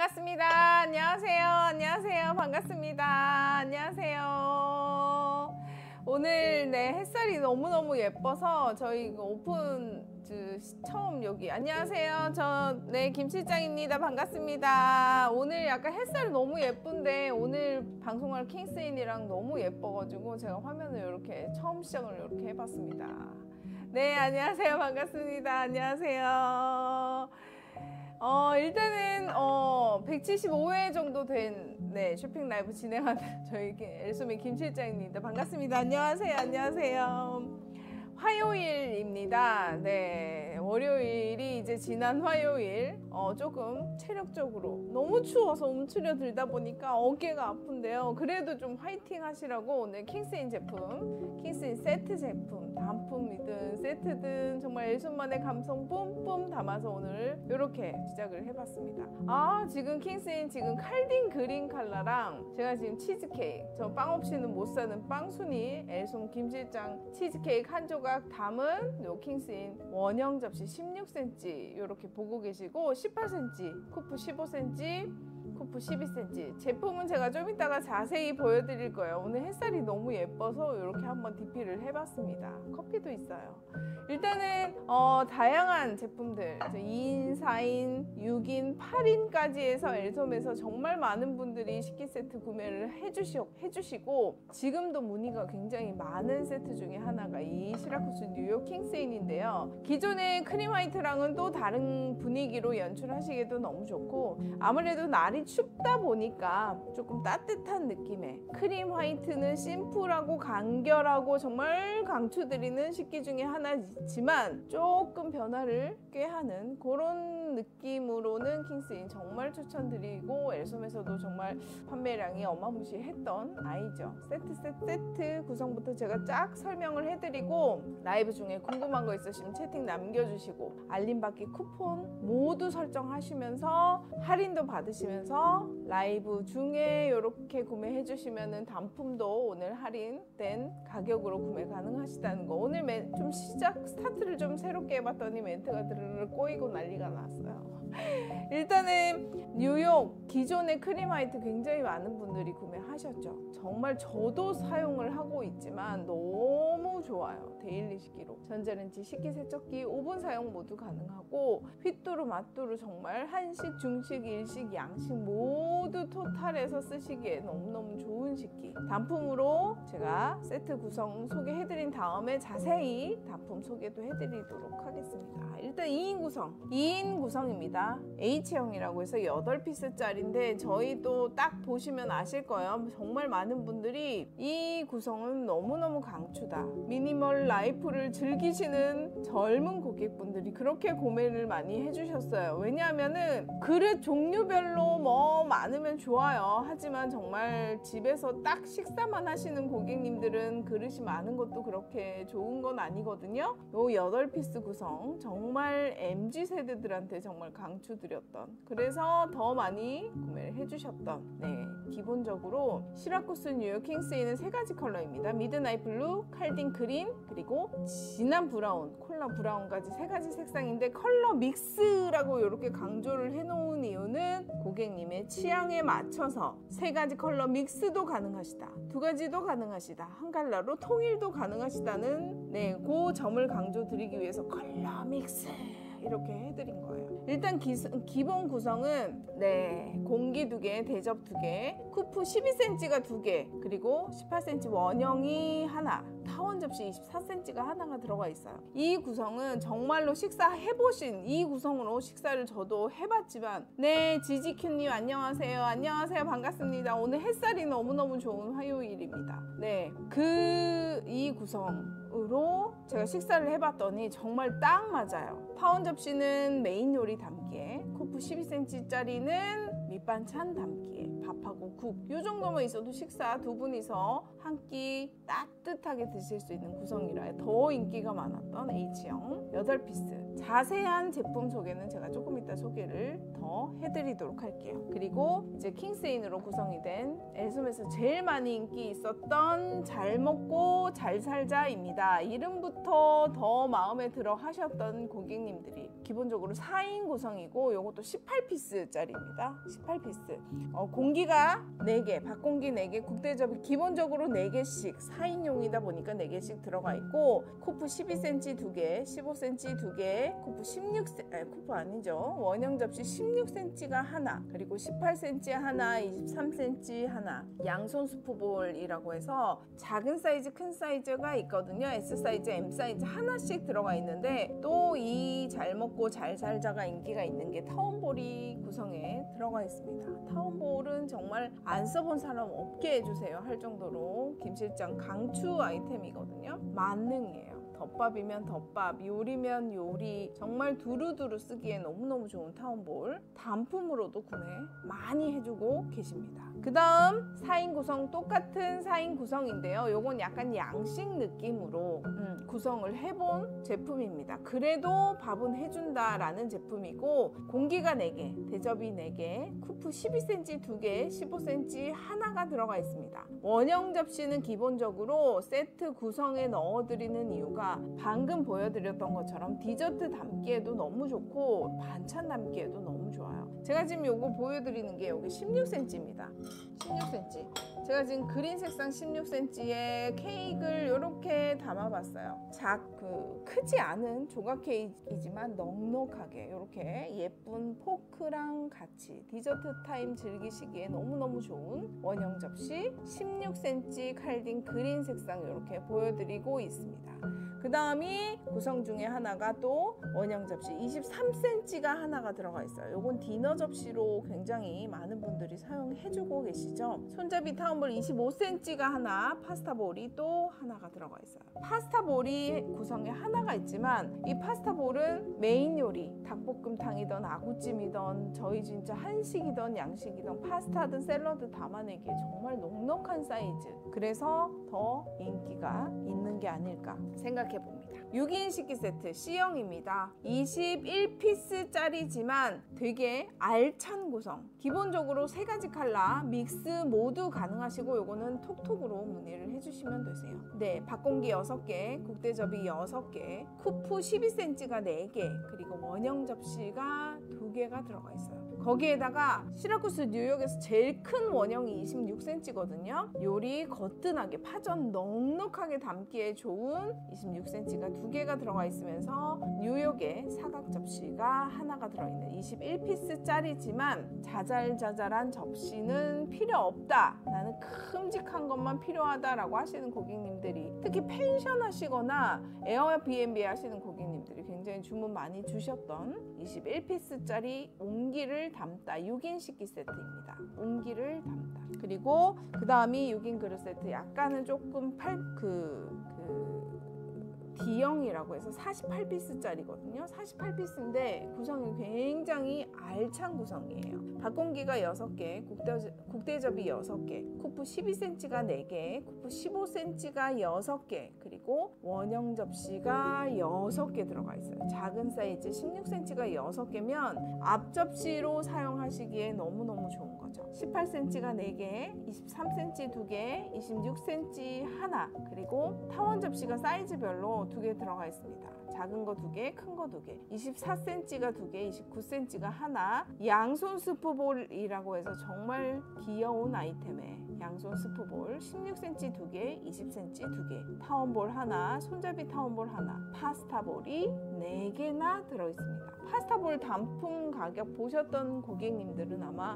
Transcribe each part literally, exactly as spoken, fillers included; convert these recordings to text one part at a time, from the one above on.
반갑습니다. 안녕하세요. 안녕하세요. 반갑습니다. 안녕하세요. 오늘 네 햇살이 너무너무 예뻐서 저희 오픈 그, 처음 여기 안녕하세요. 저 네 김실장입니다. 반갑습니다. 오늘 약간 햇살이 너무 예쁜데 오늘 방송할 킹스인이랑 너무 예뻐가지고 제가 화면을 이렇게 처음 시작을 이렇게 해봤습니다. 네 안녕하세요. 반갑습니다. 안녕하세요. 어 일단은 어 백칠십오 회 정도 된 네 쇼핑 라이브 진행하는 저희 엘소미 김실장입니다. 반갑습니다. 안녕하세요. 안녕하세요. 화요일입니다. 네, 월요일이 이제 지난 화요일 어, 조금 체력적으로 너무 추워서 움츠려 들다 보니까 어깨가 아픈데요. 그래도 좀 화이팅 하시라고 오늘 킹스인 제품, 킹스인 세트 제품, 단품이든 세트든 정말 엘소만의 감성 뿜뿜 담아서 오늘 이렇게 시작을 해봤습니다. 아 지금 킹스인 지금 칼딘 그린 컬러랑 제가 지금 치즈케이크, 저 빵 없이는 못 사는 빵순이 엘솜 김실장 치즈케이크 한 조각 담은 요 킹스인 원형 접시 십육 센티미터 이렇게 보고 계시고 십팔 센티미터, 쿠프 십오 센티미터, 쿠프 십이 센티미터. 제품은 제가 좀 이따가 자세히 보여드릴 거예요. 오늘 햇살이 너무 예뻐서 이렇게 한번 디피를 해봤습니다. 커피도 있어요. 일단은 어, 다양한 제품들 이 인, 사 인, 육 인, 팔 인까지 해서 엘솜에서 정말 많은 분들이 식기 세트 구매를 해주시, 해주시고 지금도 문의가 굉장히 많은 세트 중에 하나가 이 시라쿠스 뉴욕 킹스인인데요. 기존의 크림 화이트랑은 또 다른 분위기로 연출하시기도 너무 좋고 아무래도 날이 춥다 보니까 조금 따뜻한 느낌의 크림 화이트는 심플하고 간결하고 정말 강추드리는 식기 중에 하나지만 조금 변화를 꾀하는 그런 느낌으로는 킹스인 정말 추천드리고 엘솜에서도 정말 판매량이 어마무시했던 아이죠. 세트 세트 세트 구성부터 제가 쫙 설명을 해드리고 라이브 중에 궁금한 거 있으시면 채팅 남겨주시고 알림받기 쿠폰 모두 설정하시면서 할인도 받으시면서 라이브 중에 이렇게 구매해 주시면은 단품도 오늘 할인된 가격으로 구매 가능하시다는 거. 오늘 매, 좀 시작 스타트를 좀 새롭게 해봤더니 멘트가 드르르 꼬이고 난리가 났어요. 일단은 뉴욕 기존의 크림 화이트 굉장히 많은 분들이 구매하셨죠. 정말 저도 사용을 하고 있지만 너무 좋아요. 데일리 식기로 전자레인지 식기세척기 오 분 사용 모두 가능하고 휘뚜루 마뚜루 정말 한식, 중식, 일식, 양식 모두 토탈해서 쓰시기에 너무너무 좋은 식기. 단품으로 제가 세트 구성 소개해드린 다음에 자세히 단품 소개도 해드리도록 하겠습니다. 일단 이 인 구성 이 인 구성입니다. H형이라고 해서 여덟 피스짜리인데 저희도 딱 보시면 아실 거예요. 정말 많은 분들이 이 구성은 너무너무 강추다. 미니멀 라이프를 즐기시는 젊은 고객분들이 그렇게 구매를 많이 해주셨어요. 왜냐하면은 그릇 종류별로 뭐 많으면 좋아요. 하지만 정말 집에서 딱 식사만 하시는 고객님들은 그릇이 많은 것도 그렇게 좋은 건 아니거든요. 요 여덟 피스 구성 정말 엠지 세대들한테 정말 강추드렸던, 그래서 더 많이 구매를 해주셨던, 네 기본적으로 시라쿠스 뉴욕 킹스인은 세 가지 컬러입니다. 미드나잇 블루, 칼딘 그린, 그리고 진한 브라운, 콜라 브라운까지 세 가지 색상인데 컬러 믹스라고 이렇게 강조를 해놓은 이유는 고객님의 취향에 맞춰서 세 가지 컬러 믹스도 가능하시다, 두 가지도 가능하시다, 한 컬러로 통일도 가능하시다는 네, 그 점을 강조드리기 위해서 컬러 믹스 이렇게 해드린 거예요. 일단 기, 기본 구성은 네 공기 두 개, 대접 두 개, 쿠프 십이 센티미터가 두 개, 그리고 십팔 센티미터 원형이 하나, 타원 접시 이십사 센티미터가 하나가 들어가 있어요. 이 구성은 정말로 식사해보신 이 구성으로 식사를 저도 해봤지만 네 지지큐님 안녕하세요. 안녕하세요. 반갑습니다. 오늘 햇살이 너무너무 좋은 화요일입니다. 네 그 이 구성으로 제가 식사를 해봤더니 정말 딱 맞아요. 타원 접시는 메인 요리 담기에, 쿠프 십이 센티미터짜리는 밑반찬 담기에, 밥 밥하고 국 이 정도만 있어도 식사 두 분이서 한 끼 따뜻하게 드실 수 있는 구성이라 더 인기가 많았던 H형 여덟 피스. 자세한 제품 소개는 제가 조금 이따 소개를 더 해드리도록 할게요. 그리고 이제 킹스인으로 구성이 된 엘솜에서 제일 많이 인기 있었던 잘 먹고 잘 살자입니다. 이름부터 더 마음에 들어 하셨던 고객님들이 기본적으로 사 인 구성이고 이것도 십팔 피스짜리입니다. 십팔 피스. 어, 공기가 네 개, 밥공기 네 개, 국대접이 기본적으로 네 개씩 사 인용이다 보니까 네 개씩 들어가 있고 코프 십이 센티미터 두 개, 십오 센티미터 두 개, 코프 십육 센티미터, 아니 코프 아니죠. 원형 접시 십육 센티미터가 하나, 그리고 십팔 센티미터 하나, 이십삼 센티미터 하나. 양손 스프볼이라고 해서 작은 사이즈, 큰 사이즈가 있거든요. S 사이즈, M 사이즈 하나씩 들어가 있는데 또 이 잘 먹고 잘 살자가 인기가 있는 게 타운볼이 구성에 들어가 있습니다. 타운볼은 정말 안 써본 사람 없게 해주세요 할 정도로 김 실장 강추 아이템이거든요. 만능이에요. 덮밥이면 덮밥, 요리면 요리, 정말 두루두루 쓰기에 너무너무 좋은 타운볼. 단품으로도 구매 많이 해주고 계십니다. 그 다음 사 인 구성, 똑같은 사 인 구성인데요. 요건 약간 양식 느낌으로 음, 구성을 해본 제품입니다. 그래도 밥은 해준다라는 제품이고 공기가 네 개, 대접이 네 개, 쿠프 십이 센티미터 두 개, 십오 센티미터 하나가 들어가 있습니다. 원형 접시는 기본적으로 세트 구성에 넣어드리는 이유가 방금 보여드렸던 것처럼 디저트 담기에도 너무 좋고 반찬 담기에도 너무 좋아요. 제가 지금 요거 보여드리는 게 여기 십육 센티미터입니다. 십육 센티미터. 제가 지금 그린 색상 십육 센티미터의 케이크를 이렇게 담아봤어요. 작, 그 크지 않은 조각 케이크이지만 넉넉하게 이렇게 예쁜 포크랑 같이 디저트 타임 즐기시기에 너무너무 좋은 원형 접시 십육 센티미터 칼딘 그린 색상 이렇게 보여드리고 있습니다. 그 다음이 구성 중에 하나가 또 원형 접시 이십삼 센티미터가 하나가 들어가 있어요. 요건 디너 접시로 굉장히 많은 분들이 사용해주고 계시죠. 손잡이 타운볼 이십오 센티미터가 하나, 파스타 볼이 또 하나가 들어가 있어요. 파스타 볼이 구성에 하나가 있지만 이 파스타 볼은 메인 요리, 닭볶음탕이든 아구찜이든 저희 진짜 한식이든 양식이든 파스타든 샐러드 담아내기에 정말 넉넉한 사이즈. 그래서 더 인기가 있는 게 아닐까 생각해 봅니다. 육 인 식기 세트 C형입니다. 이십일 피스짜리지만 되게 알찬 구성. 기본적으로 세 가지 컬러 믹스 모두 가능하시고 요거는 톡톡으로 문의를 해주시면 되세요. 네, 밥공기 여섯 개, 국대접이 여섯 개, 쿠프 십이 센티미터가 네 개, 그리고 원형 접시가 두 개가 들어가 있어요. 거기에다가 시라쿠스 뉴욕에서 제일 큰 원형이 이십육 센티미터거든요. 요리 거뜬하게 파전 넉넉하게 담기에 좋은 이십육 센티미터가 두 개가 들어가 있으면서 뉴욕에 사각 접시가 하나가 들어있는 이십일 피스짜리지만 자잘자잘한 접시는 필요 없다. 나는 큼직한 것만 필요하다라고 하시는 고객님들이 특히 펜션 하시거나 에어비앤비 하시는 고객님들이 굉장히 주문 많이 주셨던 이십일 피스짜리 온기를 담다 육 인 식기 세트입니다. 온기를 담다. 그리고 그 다음이 육 인 그릇 세트. 약간은 조금 팔, 그, 그 D형이라고 해서 사십팔 피스짜리거든요. 사십팔 피스인데 구성이 굉장히 알찬 구성이에요. 밥공기가 여섯 개, 국대접, 국대접이 여섯 개, 쿠프 십이 센티미터가 네 개, 쿠프 십오 센티미터가 여섯 개, 그리고 원형 접시가 여섯 개 들어가 있어요. 작은 사이즈 십육 센티미터가 여섯 개면 앞 접시로 사용하시기에 너무너무 좋은 거죠. 십팔 센티미터가 네 개, 이십삼 센티미터 두 개, 이십육 센티미터 하나, 그리고 타원 접시가 사이즈별로 두 개 들어가 있습니다. 작은 거 두 개, 큰 거 두 개, 이십사 센티미터가 두 개, 이십구 센티미터가 하나. 양손 스프볼이라고 해서 정말 귀여운 아이템에 양손 스프볼 십육 센티미터 두 개, 이십 센티미터 두 개, 타운볼 하나, 손잡이 타운볼 하나, 파스타볼이 네 개나 들어있습니다. 파스타볼 단품 가격 보셨던 고객님들은 아마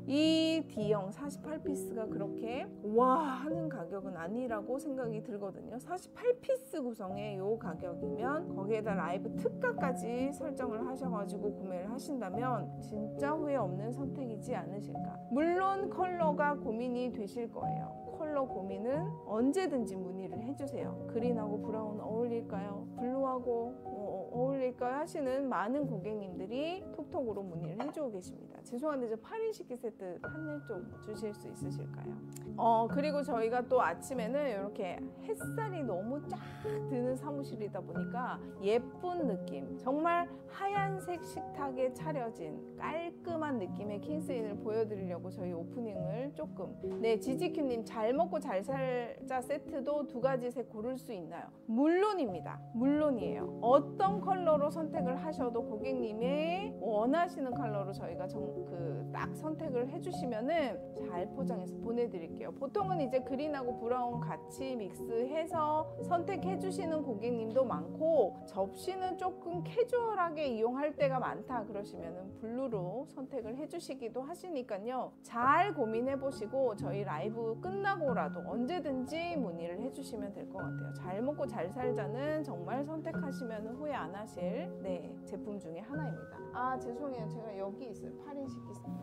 이 D형 사십팔 피스가 그렇게 와 하는 가격은 아니라고 생각이 들거든요. 사십팔 피스 구성의 이 가격이면 거기에다 라이브 특가까지 설정을 하셔가지고 구매를 하신다면 진짜 후회 없는 선택이지 않으실까. 물론 컬러가 고민이 되실 거예요. 컬러 고민은 언제든지 문의를 해주세요. 그린하고 브라운 어울릴까요? 블루하고 어, 어울릴까 하시는 많은 고객님들이 톡톡으로 문의를 해주고 계십니다. 죄송한데 저 팔 인 식기 세트 판넬 좀 주실 수 있으실까요? 어 그리고 저희가 또 아침에는 이렇게 햇살이 너무 쫙 드는 사무실이다 보니까 예쁜 느낌, 정말 하얀색 식탁에 차려진 깔끔한 느낌의 킹스인을 보여드리려고 저희 오프닝을 조금. 네, 지지큐님 잘 먹고 잘 살자 세트도 두 가지 색 고를 수 있나요? 물론입니다. 물론이에요. 어떤 컬러로 선택을 하셔도 고객님의 원하시는 컬러로 저희가 그 딱 선택을 해주시면은 잘 포장해서 보내드릴게요. 보통은 이제 그린하고 브라운 같이 믹스해서 선택해주시는 고객님도 많고, 접시는 조금 캐주얼하게 이용할 때가 많다 그러시면은 블루로 선택을 해주시기도 하시니까요. 잘 고민해보시고 저희 라이브 끝나고라도 언제든지 문의를 해주시면 될 것 같아요. 잘 먹고 잘 살자는 정말 선택하시면 후회 안 하실 네, 제품 중에 하나입니다. 아 죄송해요, 제가 여기 있어요. 팔 인 식기 세트.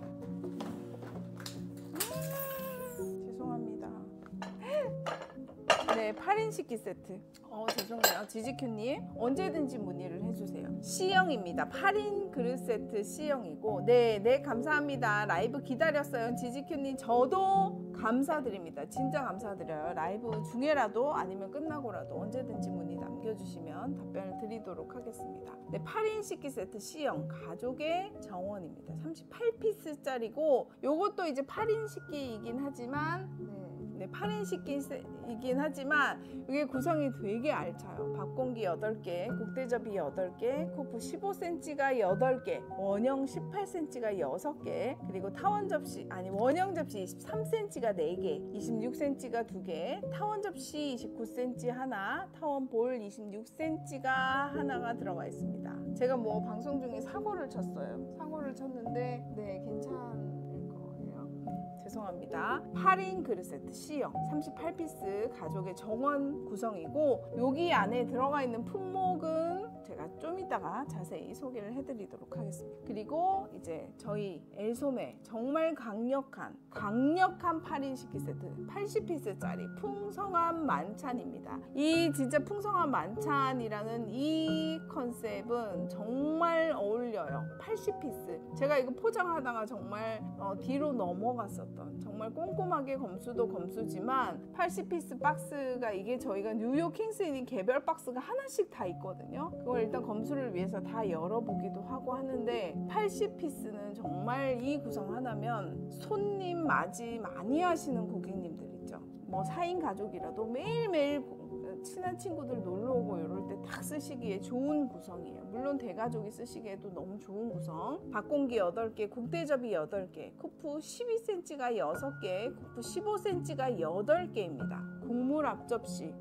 음, 죄송합니다. 네, 팔 인 식기 세트. 어 죄송해요, 지지큐님 언제든지 문의를 해주세요. C형입니다. 팔 인 그릇 세트 C형이고, 네, 네 감사합니다. 라이브 기다렸어요. 지지큐님 저도 감사드립니다. 진짜 감사드려요. 라이브 중에라도 아니면 끝나고라도 언제든지 문의 남겨주시면 답변을 드리도록 하겠습니다. 네, 팔 인 식기 세트 C형 가족의 정원입니다. 삼십팔 피스짜리고 요것도 이제 팔 인 식기이긴 하지만 네. 네, 팔 인 식기이긴 하지만 이게 구성이 되게 알차요. 밥공기 여덟 개, 국대접이 여덟 개, 코프 십오 센티미터가 여덟 개, 원형 십팔 센티미터가 여섯 개, 그리고 타원 접시, 아니 원형 접시 이십삼 센티미터가 네 개, 이십육 센티미터가 두 개, 타원 접시 이십구 센티미터 하나, 타원 볼 이십육 센티미터가 하나가 들어가 있습니다. 제가 뭐 방송 중에 사고를 쳤어요. 사고를 쳤는데 네, 괜찮 죄송합니다. 팔 인 그릇 세트 C형 삼십팔 피스 가족의 정원 구성이고, 여기 안에 들어가 있는 품목은 제가 좀 이따가 자세히 소개를 해드리도록 하겠습니다. 그리고 이제 저희 엘소매 정말 강력한 강력한 팔 인 식기 세트 팔십 피스짜리 풍성한 만찬입니다. 이 진짜 풍성한 만찬이라는 이 컨셉은 정말 어울려요. 팔십 피스. 제가 이거 포장하다가 정말 어, 뒤로 넘어갔었던, 정말 꼼꼼하게 검수도 검수지만 팔십 피스 박스가, 이게 저희가 뉴욕 킹스인 개별 박스가 하나씩 다 있거든요. 그걸 일단 검수를 위해서 다 열어보기도 하고 하는데, 팔십 피스는 정말 이 구성 하나면 손님 맞이 많이 하시는 고객님들 있죠. 뭐 사 인 가족이라도 매일매일 친한 친구들 놀러 오고 이럴 때 딱 쓰시기에 좋은 구성이에요. 물론 대가족이 쓰시기에도 너무 좋은 구성. 밥공기 여덟 개, 국대접이 여덟 개, 코프 십이 센티미터가 여섯 개, 코프 십오 센티미터가 여덟 개입니다. 국물 앞접시,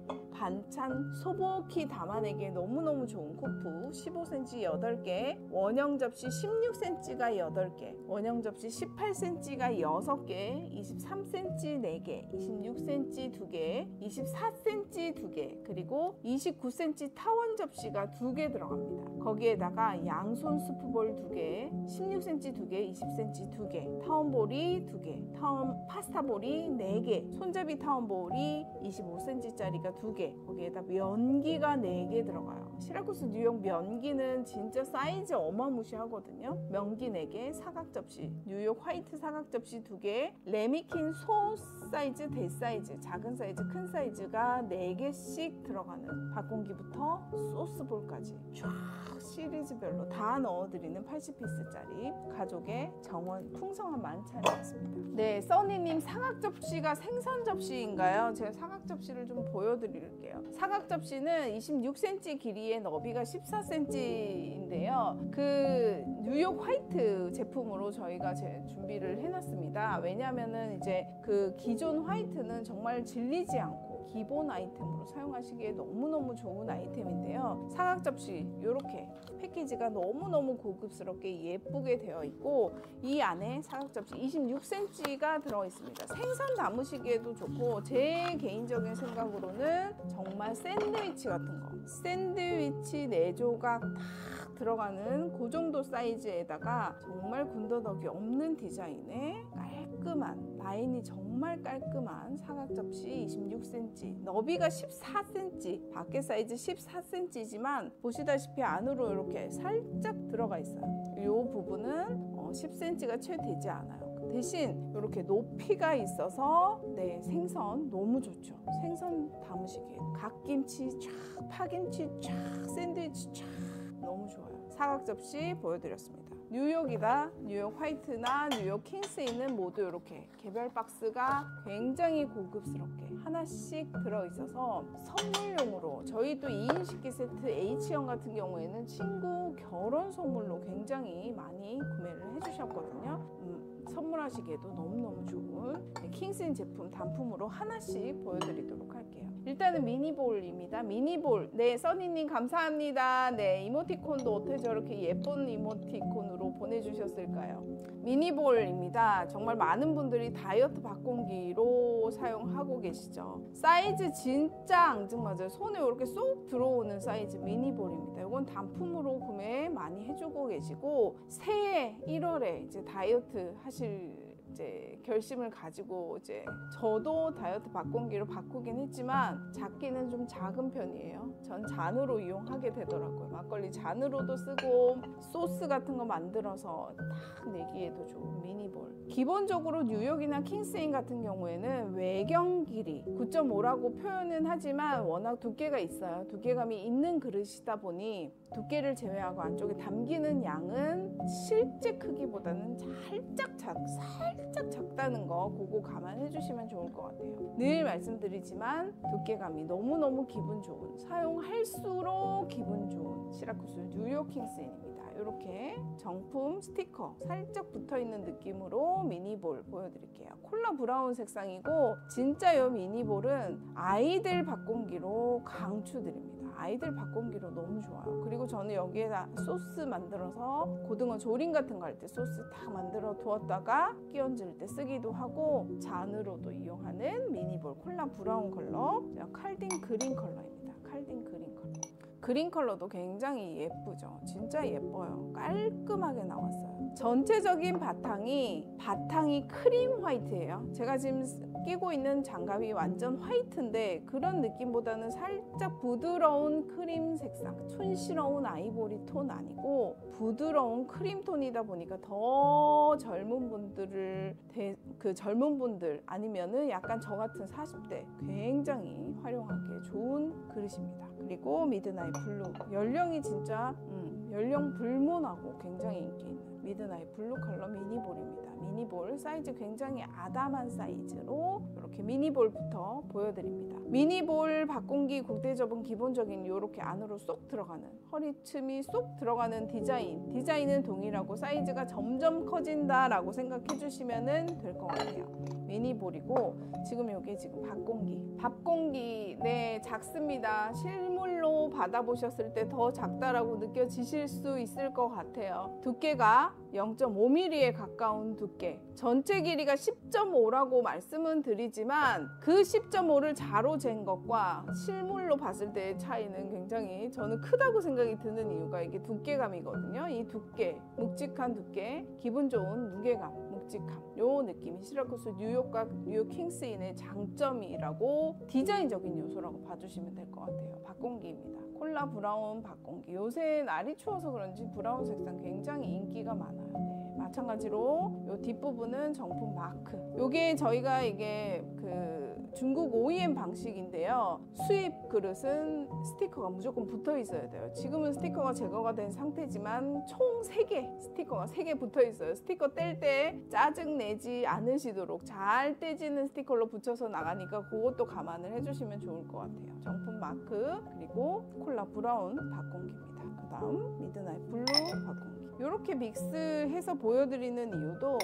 반찬 소복히 담아내기에 너무너무 좋은 코프 십오 센티미터 여덟 개, 원형 접시 십육 센티미터가 여덟 개, 원형 접시 십팔 센티미터가 여섯 개, 이십삼 센티미터 네 개, 이십육 센티미터 두 개, 이십사 센티미터 두 개, 그리고 이십구 센티미터 타원 접시가 두 개 들어갑니다. 거기에다가 양손 스프볼 두 개, 십육 센티미터 두 개, 이십 센티미터 두 개, 타원볼이 두 개, 타원 파스타볼이 네 개, 손잡이 타원볼이 이십오 센티미터짜리가 두 개, 거기에다 면기가 네 개 들어가요. 시라쿠스 뉴욕 면기는 진짜 사이즈 어마무시하거든요. 면기 네 개, 사각 접시, 뉴욕 화이트 사각 접시 두 개, 레미킨 소 사이즈, 대 사이즈, 작은 사이즈, 큰 사이즈가 네 개씩 들어가는, 밥공기부터 소스볼까지 쫙 시리즈별로 다 넣어드리는 팔십 피스짜리 가족의 정원 풍성한 만찬이었습니다. 네, 써니님 사각 접시가 생선 접시인가요? 제가 사각 접시를 좀 보여드릴게요. 사각 접시는 이십육 센티미터 길이의 너비가 십사 센티미터인데요. 그 뉴욕 화이트 제품으로 저희가 제 준비를 해놨습니다. 왜냐하면은 이제 그 기존 화이트는 정말 질리지 않고 기본 아이템으로 사용하시기에 너무너무 좋은 아이템인데요. 사각 접시 이렇게 패키지가 너무너무 고급스럽게 예쁘게 되어 있고, 이 안에 사각 접시 이십육 센티미터가 들어 있습니다. 생선 담으시기에도 좋고, 제 개인적인 생각으로는 정말 샌드위치 같은 거, 샌드위치 네 조각 딱 들어가는 그 정도 사이즈에다가 정말 군더더기 없는 디자인의 깔끔한 라인이 정말 깔끔한 사각 접시 이십육 센티미터, 너비가 십사 센티미터, 밖에 사이즈 십사 센티미터지만 보시다시피 안으로 이렇게 살짝 들어가 있어요. 이 부분은 어, 십 센티미터가 채 되지 않아요. 대신 이렇게 높이가 있어서 네, 생선 너무 좋죠. 생선 담으시기에 갓김치 쫙, 파김치 쫙, 샌드위치 쫙 너무 좋아요. 사각 접시 보여드렸습니다. 뉴욕이다, 뉴욕 화이트나 뉴욕 킹스인은 모두 이렇게 개별 박스가 굉장히 고급스럽게 하나씩 들어있어서 선물용으로, 저희도 이 인 식기 세트 H형 같은 경우에는 친구 결혼 선물로 굉장히 많이 구매를 해주셨거든요. 음, 선물하시기에도 너무너무 좋은 킹스인 제품 단품으로 하나씩 보여드리도록 할게요. 일단은 미니볼입니다. 미니볼. 네, 써니님 감사합니다. 네, 이모티콘도 어떻게 저렇게 예쁜 이모티콘으로 보내주셨을까요? 미니볼입니다. 정말 많은 분들이 다이어트 밥공기로 사용하고 계시죠. 사이즈 진짜 앙증맞아요. 손에 이렇게 쏙 들어오는 사이즈 미니볼입니다. 이건 단품으로 구매 많이 해주고 계시고, 새해 일월에 이제 다이어트 하실 이제 결심을 가지고, 이제 저도 다이어트 밥공기로 바꾸긴 했지만 작기는 좀 작은 편이에요. 전 잔으로 이용하게 되더라고요. 막걸리 잔으로도 쓰고 소스 같은 거 만들어서 딱 내기에도 좋은 미니볼. 기본적으로 뉴욕이나 킹스인 같은 경우에는 외경 길이 구 점 오라고 표현은 하지만 워낙 두께가 있어요. 두께감이 있는 그릇이다 보니 두께를 제외하고 안쪽에 담기는 양은 실제 크기보다는 살짝 작, 살짝 작다는 거 그거 감안해 주시면 좋을 것 같아요. 늘 말씀드리지만 두께감이 너무너무 기분 좋은, 사용할수록 기분 좋은 시라쿠스 뉴욕 킹스인입니다. 이렇게 정품 스티커 살짝 붙어있는 느낌으로 미니볼 보여드릴게요. 콜라 브라운 색상이고 진짜 이 미니볼은 아이들 밥공기로 강추드립니다. 아이들 밥공기로 너무 좋아요. 그리고 저는 여기에다 소스 만들어서 고등어 조림 같은 거 할 때 소스 다 만들어 두었다가 끼얹을 때 쓰기도 하고 잔으로도 이용하는 미니볼 콜라 브라운 컬러, 칼딘 그린 컬러입니다. 칼딘 그린 컬러. 그린 컬러도 굉장히 예쁘죠. 진짜 예뻐요. 깔끔하게 나왔어요. 전체적인 바탕이 바탕이 크림 화이트예요. 제가 지금 끼고 있는 장갑이 완전 화이트인데 그런 느낌보다는 살짝 부드러운 크림 색상, 촌스러운 아이보리 톤 아니고 부드러운 크림 톤이다 보니까 더 젊은 분들을 대, 그 젊은 분들 아니면은 약간 저 같은 사십 대 굉장히 활용하기에 좋은 그릇입니다. 그리고 미드나잇 블루, 연령이 진짜 음, 연령 불문하고 굉장히 인기 있는 미드나잇 블루 컬러 미니볼입니다. 미니볼 사이즈 굉장히 아담한 사이즈로 이렇게 미니볼부터 보여드립니다. 미니볼 밥공기 국대접은 기본적인 이렇게 안으로 쏙 들어가는, 허리춤이 쏙 들어가는 디자인, 디자인은 동일하고 사이즈가 점점 커진다라고 생각해 주시면 될 것 같아요. 미니볼이고 지금 이게 지금 밥공기 밥공기 네 작습니다. 실물로 받아보셨을 때 더 작다라고 느껴지실 수 있을 것 같아요. 두께가 영 점 오 밀리미터에 가까운 두께, 전체 길이가 십 점 오라고 말씀은 드리지만 그 십 점 오를 자로 잰 것과 실물로 봤을 때의 차이는 굉장히 저는 크다고 생각이 드는 이유가 이게 두께감이거든요. 이 두께, 묵직한 두께, 기분 좋은 무게감, 묵직함, 요 느낌이 시라쿠스 뉴욕과 뉴욕 킹스인의 장점이라고 디자인적인 요소라고 봐주시면 될 것 같아요. 밥공기입니다. 콜라 브라운 밥공기. 요새 날이 추워서 그런지 브라운 색상 굉장히 인기가 많아요. 네, 마찬가지로 요 뒷부분은 정품 마크. 요게 저희가 이게 그 중국 오이엠 방식인데요. 수입 그릇은 스티커가 무조건 붙어 있어야 돼요. 지금은 스티커가 제거가 된 상태지만 총 세 개 스티커가 세 개 붙어 있어요. 스티커 뗄 때 짜증 내지 않으시도록 잘 떼지는 스티커로 붙여서 나가니까 그것도 감안을 해주시면 좋을 것 같아요. 정품 마크, 그리고 콜라 브라운 밥공기입니다. 그 다음 미드나잇 블루 밥공기. 이렇게 믹스해서 보여드리는 이유도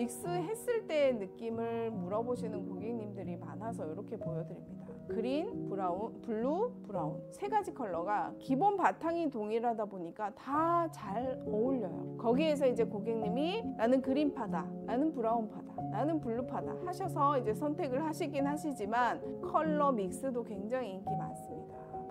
믹스했을 때의 느낌을 물어보시는 고객님들이 많아서 이렇게 보여드립니다. 그린, 브라운, 블루, 브라운 세 가지 컬러가 기본 바탕이 동일하다 보니까 다 잘 어울려요. 거기에서 이제 고객님이 나는 그린파다, 나는 브라운파다, 나는 블루파다 하셔서 이제 선택을 하시긴 하시지만 컬러 믹스도 굉장히 인기 많습니다.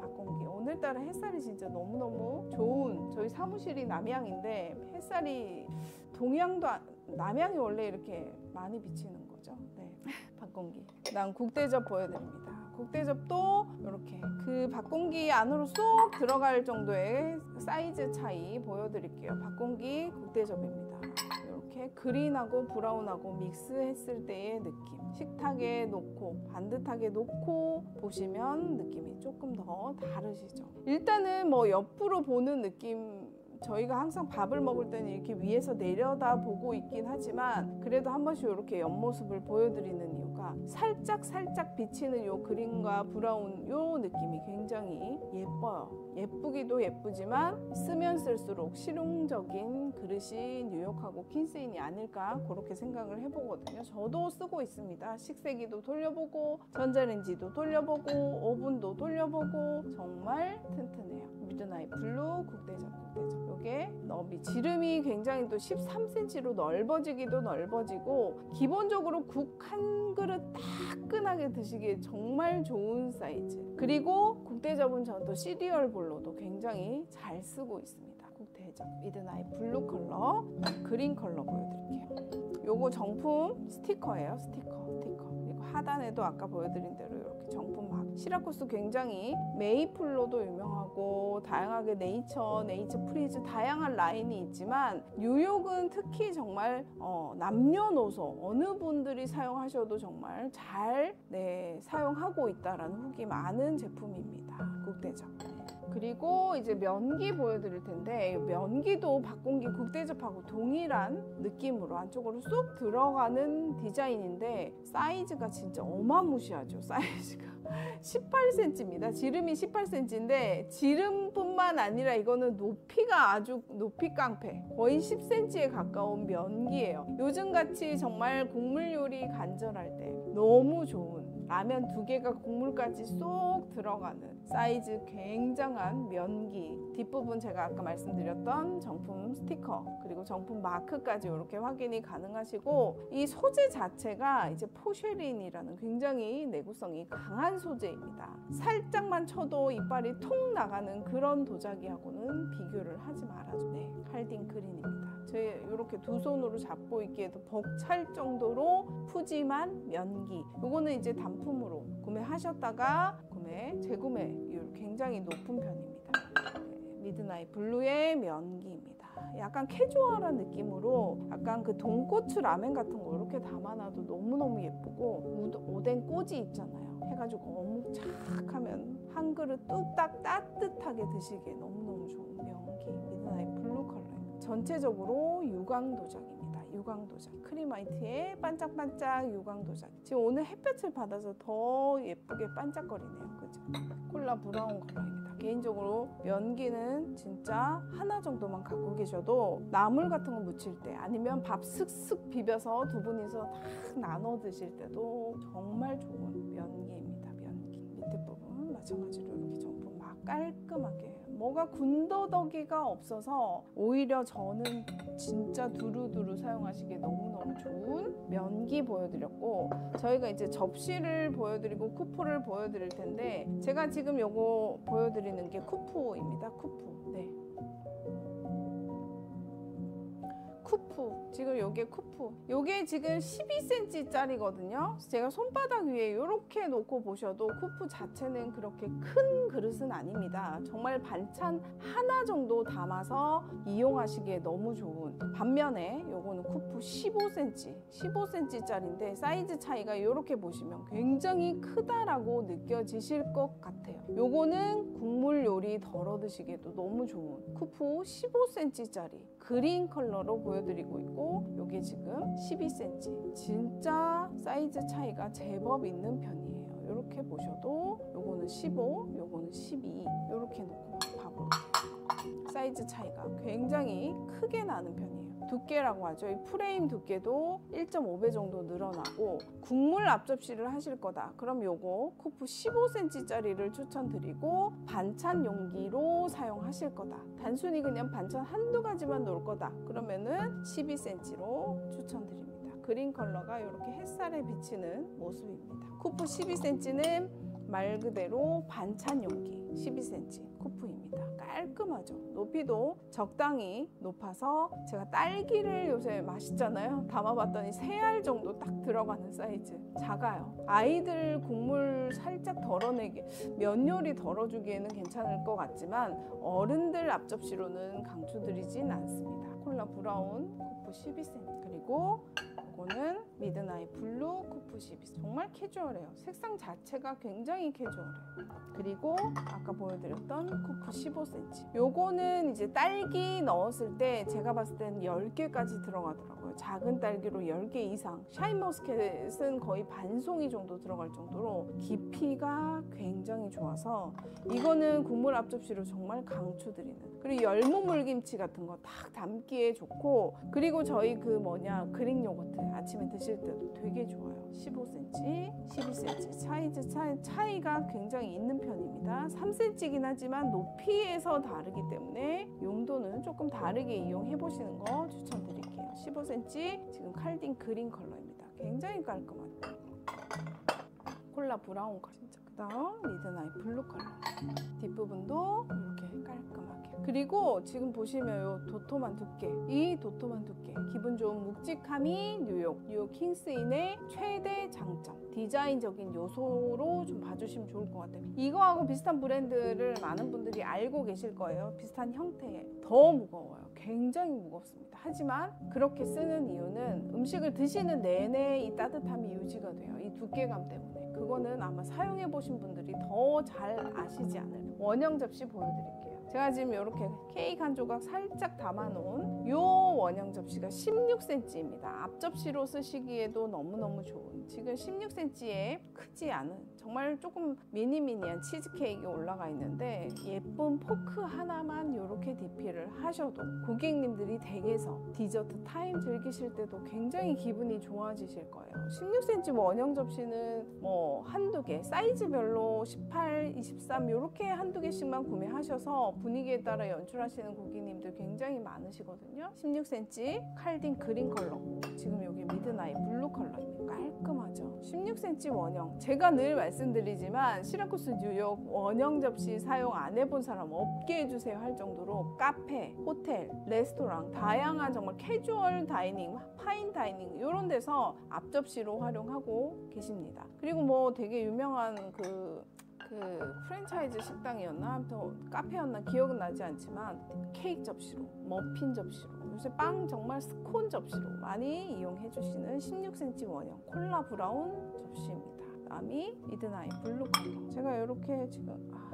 오늘따라 햇살이 진짜 너무너무 좋은, 저희 사무실이 남양인데 햇살이 동양도 남양이 원래 이렇게 많이 비치는 거죠. 네. 박공기. 그다음 국대접 보여드립니다. 국대접도 이렇게 그 박공기 안으로 쏙 들어갈 정도의 사이즈 차이 보여드릴게요. 박공기 국대접입니다. 이렇게 그린하고 브라운하고 믹스했을 때의 느낌. 식탁에 놓고 반듯하게 놓고 보시면 느낌이 조금 더 다르시죠. 일단은 뭐 옆으로 보는 느낌, 저희가 항상 밥을 먹을 때는 이렇게 위에서 내려다 보고 있긴 하지만 그래도 한 번씩 이렇게 옆모습을 보여드리는 이유가 살짝 살짝 비치는 요 그린과 브라운 요 느낌이 굉장히 예뻐요. 예쁘기도 예쁘지만 쓰면 쓸수록 실용적인 그릇이 뉴욕하고 킨세인이 아닐까 그렇게 생각을 해보거든요. 저도 쓰고 있습니다. 식세기도 돌려보고 전자레인지도 돌려보고 오븐도 돌려보고 정말 튼튼해요. 미드나잇 블루 국대접 국대접. 요게 너비 지름이 굉장히 또 십삼 센티미터로 넓어지기도 넓어지고 기본적으로 국 한 그릇 따끈하게 드시기에 정말 좋은 사이즈. 그리고 국대접은 저도 시리얼 볼로도 굉장히 잘 쓰고 있습니다. 국대접 미드나잇 블루 컬러, 그린 컬러 보여드릴게요. 요거 정품 스티커예요. 스티커 스티커. 그리고 하단에도 아까 보여드린 대로 이렇게 정품 막 시라쿠스 굉장히 메이플로도 유명하고 다양하게 네이처, 네이처 프리즈 다양한 라인이 있지만 뉴욕은 특히 정말 어, 남녀노소 어느 분들이 사용하셔도 정말 잘 네, 사용하고 있다라는 후기 많은 제품입니다. 국대접. 그리고 이제 면기 보여드릴 텐데 면기도 박공기 국대접하고 동일한 느낌으로 안쪽으로 쏙 들어가는 디자인인데 사이즈가 진짜 어마무시하죠. 사이즈가 십팔 센티미터입니다. 지름이 십팔 센티미터인데 지름뿐만 아니라 이거는 높이가 아주 높이 깡패, 거의 십 센티미터에 가까운 면기예요. 요즘같이 정말 국물 요리 간절할 때 너무 좋은 라면 두 개가 국물까지 쏙 들어가는 사이즈 굉장한 면기. 뒷부분 제가 아까 말씀드렸던 정품 스티커 그리고 정품 마크까지 이렇게 확인이 가능하시고 이 소재 자체가 이제 포쉐린이라는 굉장히 내구성이 강한 소재입니다. 살짝만 쳐도 이빨이 통 나가는 그런 도자기하고는 비교를 하지 말아줘. 네, 칼딘 그린입니다. 저희 이렇게 두 손으로 잡고 있기에도 벅찰 정도로 푸짐한 면기. 요거는 이제 단품으로 구매하셨다가 구매, 재구매율 굉장히 높은 편입니다. 네, 미드나잇 블루의 면기입니다. 약간 캐주얼한 느낌으로 약간 그 돈코츠 라멘 같은 거 이렇게 담아놔도 너무너무 예쁘고 오뎅 꼬지 있잖아요. 해가지고 어묵 착 하면 한 그릇 뚝딱 따뜻하게 드시기에 너무너무 좋은 면기 미드나잇 블루 컬러입니다. 전체적으로 유광 도자기입니다. 유광 도자기. 크림 화이트에 반짝반짝 유광 도자기. 지금 오늘 햇볕을 받아서 더 예쁘게 반짝거리네요. 그죠? 콜라 브라운 컬러입니다. 개인적으로 면기는 진짜 하나 정도만 갖고 계셔도 나물 같은 거 무칠 때 아니면 밥 슥슥 비벼서 두 분이서 다 나눠 드실 때도 정말 좋은 면기입니다. 면기. 밑에 부분 마찬가지로 이렇게 정품 막 깔끔하게 뭐가 군더더기가 없어서 오히려 저는 진짜 두루두루 사용하시기에 너무너무 좋은 면기 보여드렸고 저희가 이제 접시를 보여드리고 쿠프를 보여드릴 텐데 제가 지금 요거 보여드리는 게 쿠프입니다. 쿠프. 네. 쿠프. 지금 요게 쿠프. 요게 지금 십이 센티미터짜리거든요. 제가 손바닥 위에 이렇게 놓고 보셔도 쿠프 자체는 그렇게 큰 그릇은 아닙니다. 정말 반찬 하나 정도 담아서 이용하시기에 너무 좋은. 반면에 요거는 쿠프 십오 센티미터. 십오 센티미터짜리인데 사이즈 차이가 이렇게 보시면 굉장히 크다라고 느껴지실 것 같아요. 요거는 국물 요리 덜어 드시기에도 너무 좋은 쿠프 십오 센티미터짜리 그린 컬러로 보여드리고 있고 요게 지금 십이 센티미터. 진짜 사이즈 차이가 제법 있는 편이에요. 이렇게 보셔도 요거는 십오, 요거는 십이 이렇게 놓고 봐볼게요. 사이즈 차이가 굉장히 크게 나는 편이에요. 두께라고 하죠. 이 프레임 두께도 일 점 오 배 정도 늘어나고 국물 앞접시를 하실 거다. 그럼 요거 쿠프 십오 센티미터짜리를 추천드리고 반찬 용기로 사용하실 거다. 단순히 그냥 반찬 한두 가지만 놓을 거다. 그러면은 십이 센티미터로 추천드립니다. 그린 컬러가 이렇게 햇살에 비치는 모습입니다. 쿠프 십이 센티미터는 말 그대로 반찬 용기 십이 센티미터 쿠프입니다. 깔끔하죠. 높이도 적당히 높아서 제가 딸기를 요새 맛있잖아요. 담아봤더니 세 알 정도 딱 들어가는 사이즈. 작아요. 아이들 국물 살짝 덜어내기, 면 요리 덜어주기에는 괜찮을 것 같지만 어른들 앞접시로는 강추드리진 않습니다. 콜라 브라운 쿠프 십이 센티미터. 그리고 이거는 미드나잇 블루 쿠프 십이 센티미터. 정말 캐주얼해요. 색상 자체가 굉장히 캐주얼해요. 그리고 아까 보여드렸던 쿠프 십오 센티미터. 요거는 이제 딸기 넣었을 때 제가 봤을 때는 열 개까지 들어가더라고요. 작은 딸기로 열 개 이상. 샤인머스켓은 거의 반송이 정도 들어갈 정도로 깊이가 굉장히 좋아서 이거는 국물 앞접시로 정말 강추드리는. 그리고 열무물김치 같은 거 딱 담기에 좋고, 그리고 저희 그 뭐냐 그릭 요거트 아침에 드실 때도 되게 좋아요. 십오 센티미터, 십이 센티미터 사이즈 차이, 차이가 굉장히 있는 편입니다. 삼 센티미터이긴 하지만 높이에서 다르기 때문에 용도는 조금 다르게 이용해 보시는 거 추천드릴게요. 십오 센티미터 지금 칼딘 그린 컬러입니다. 굉장히 깔끔하죠. 콜라 브라운 컬러. 진짜. 그다음 미드나잇 블루 컬러. 뒷부분도 이렇게 깔끔하게. 그리고 지금 보시면 요 도톰한 두께, 이 도톰한 두께, 기분 좋은 묵직함이 뉴욕, 뉴욕 킹스인의 최대 장점, 디자인적인 요소로 좀 봐주시면 좋을 것 같아요. 이거하고 비슷한 브랜드를 많은 분들이 알고 계실 거예요. 비슷한 형태에. 더 무거워요. 굉장히 무겁습니다. 하지만 그렇게 쓰는 이유는 음식을 드시는 내내 이 따뜻함이 유지가 돼요. 이 두께감 때문에. 그거는 아마 사용해 보신 분들이 더 잘 아시지 않을까. 원형 접시 보여드릴게요. 제가 지금 이렇게 케이크 한 조각 살짝 담아놓은 요 원형 접시가 십육 센티미터입니다. 앞접시로 쓰시기에도 너무너무 좋은, 지금 십육 센티미터에 크지 않은 정말 조금 미니미니한 치즈케이크가 올라가 있는데 예쁜 포크 하나만 이렇게 디피를 하셔도 고객님들이 댁에서 디저트 타임 즐기실 때도 굉장히 기분이 좋아지실 거예요. 십육 센티미터 원형 접시는 뭐 한두 개, 사이즈별로 십팔, 이십삼 이렇게 한두 개씩만 구매하셔서 분위기에 따라 연출하시는 고객님들 굉장히 많으시거든요. 십육 센티미터 칼딘 그린 컬러, 지금 여기 미드나잇 블루 컬러입니다. 깔끔하죠. 십육 센티미터 원형. 제가 늘 말씀드리지만 시라쿠스 뉴욕 원형 접시 사용 안 해본 사람 없게 해주세요 할 정도로 카페, 호텔, 레스토랑, 다양한 정말 캐주얼 다이닝, 파인 다이닝 이런 데서 앞접시로 활용하고 계십니다. 그리고 뭐 되게 유명한 그 그 프랜차이즈 식당이었나? 아무튼 카페였나? 기억은 나지 않지만 케이크 접시로, 머핀 접시로, 요새 빵 정말 스콘 접시로 많이 이용해 주시는 십육 센티미터 원형 콜라 브라운 접시입니다. 그다음이 미드나잇 블루 컬러. 제가 이렇게 지금 아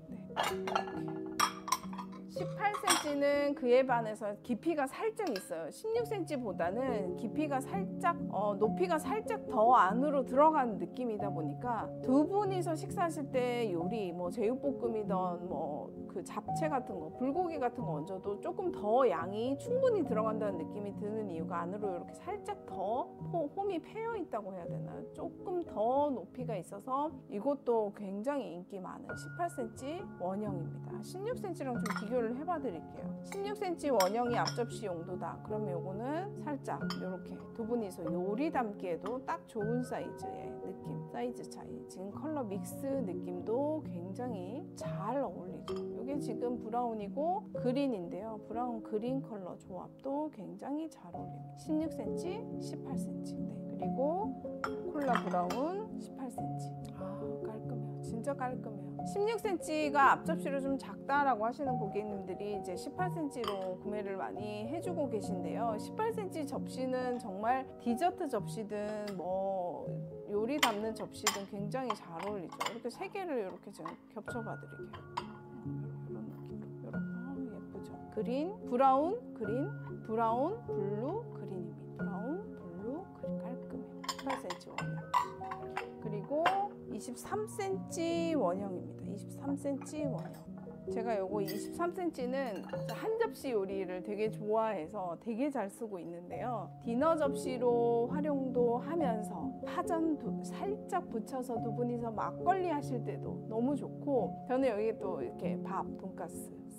그래 네. 십팔 센티미터는 그에 반해서 깊이가 살짝 있어요. 십육 센티미터보다는 깊이가 살짝, 어, 높이가 살짝 더 안으로 들어가는 느낌이다 보니까 두 분이서 식사하실 때 요리, 뭐 제육볶음이든 뭐 그 잡채 같은 거, 불고기 같은 거 얹어도 조금 더 양이 충분히 들어간다는 느낌이 드는 이유가 안으로 이렇게 살짝 더 홈이 패여 있다고 해야 되나요? 조금 더 높이가 있어서 이것도 굉장히 인기 많은 십팔 센티미터 원형입니다. 십육 센티미터랑 좀 비교를 해봐 드릴게요. 십육 센티미터 원형이 앞접시 용도다. 그러면 요거는 살짝 이렇게 두 분이서 요리 담기에도 딱 좋은 사이즈의 느낌, 사이즈 차이. 지금 컬러 믹스 느낌도 굉장히 잘 어울리죠. 이게 지금 브라운이고 그린인데요. 브라운 그린 컬러 조합도 굉장히 잘 어울립니다. 십육 센티미터, 십팔 센티미터. 네. 그리고 콜라 브라운 십팔 센티미터. 아 깔끔해요. 진짜 깔끔해요. 십육 센티미터가 앞접시로 좀 작다라고 하시는 고객님들이 이제 십팔 센티미터로 구매를 많이 해주고 계신데요. 십팔 센티미터 접시는 정말 디저트 접시든 뭐 요리 담는 접시든 굉장히 잘 어울리죠. 이렇게 세 개를 이렇게 제가 겹쳐봐 드릴게요. 이런 느낌으로. 이렇게 예쁘죠. 그린, 브라운, 그린, 브라운, 블루, 그린입니다. 브라운, 블루, 그린. 깔끔해요. 십팔 센티미터 원형. 그리고 이십삼 센티미터 원형입니다. 이십삼 센티미터 원형. 제가 요거 이십삼 센티미터는 한 접시 요리를 되게 좋아해서 되게 잘 쓰고 있는데요. 디너 접시로 활용도 하면서 파전 두, 살짝 붙여서 두 분이서 막걸리 하실 때도 너무 좋고, 저는 여기 또 이렇게 밥, 돈가스,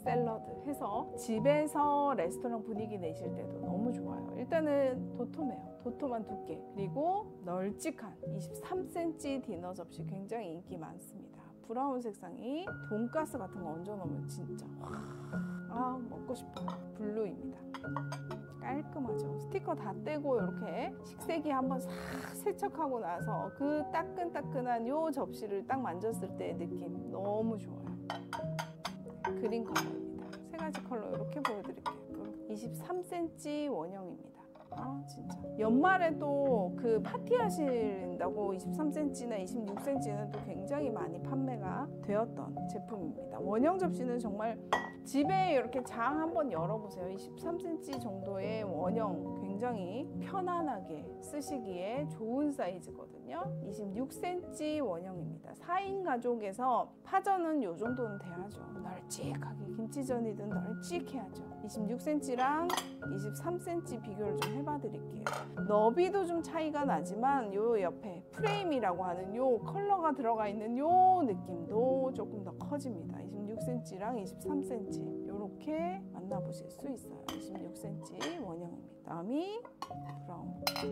샐러드 해서 집에서 레스토랑 분위기 내실 때도 너무 좋아요. 일단은 도톰해요. 도톰한 두께, 그리고 널찍한 이십삼 센티미터 디너 접시 굉장히 인기 많습니다. 브라운 색상이 돈가스 같은 거 얹어 놓으면 진짜 아 먹고 싶어요. 블루입니다. 깔끔하죠. 스티커 다 떼고 이렇게 식세기 한번 싹 세척하고 나서 그 따끈따끈한 요 접시를 딱 만졌을 때의 느낌 너무 좋아요. 그린 컬러입니다. 세 가지 컬러 이렇게 보여드릴게요. 이십삼 센티미터 원형입니다. 아 진짜 연말에도 그 파티 하신다고 이십삼 센티미터나 이십육 센티미터는 또 굉장히 많이 판매가 되었던 제품입니다. 원형 접시는 정말 집에 이렇게 장 한번 열어보세요. 이십삼 센티미터 정도의 원형 굉장히 편안하게 쓰시기에 좋은 사이즈거든요. 이십육 센티미터 원형입니다. 사 인 가족에서 파전은 이 정도는 돼야죠. 널찍하게 김치전이든 널찍해야죠. 이십육 센티미터랑 이십삼 센티미터 비교를 좀 해봐 드릴게요. 너비도 좀 차이가 나지만 요 옆에 프레임이라고 하는 요 컬러가 들어가 있는 요 느낌도 조금 더 커집니다. 이십육 센티미터랑 이십삼 센티미터 이렇게 만나보실 수 있어요. 이십육 센티미터 원형입니다. 다음이 브라운.